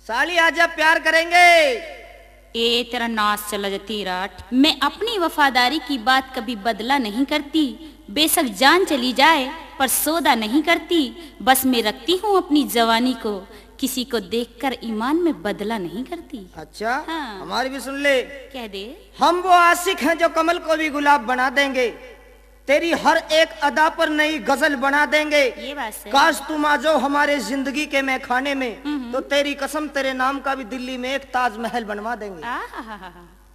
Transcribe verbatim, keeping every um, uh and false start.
साली आजा प्यार करेंगे। ए तेरा नाच चला जाती राट। मैं अपनी वफादारी की बात कभी बदला नहीं करती, बेशक जान चली जाए पर सौदा नहीं करती। बस मैं रखती हूँ अपनी जवानी को, किसी को देखकर ईमान में बदला नहीं करती। अच्छा हाँ। हमारी भी सुन ले। कह दे। हम वो आशिक हैं जो कमल को भी गुलाब बना देंगे, तेरी हर एक अदा पर नई गजल बना देंगे। ये बात है। काश तुम आ जाओ हमारे जिंदगी के मैखाने में, तो तेरी कसम तेरे नाम का भी दिल्ली में एक ताजमहल बनवा देंगे। आहा हा हा हा।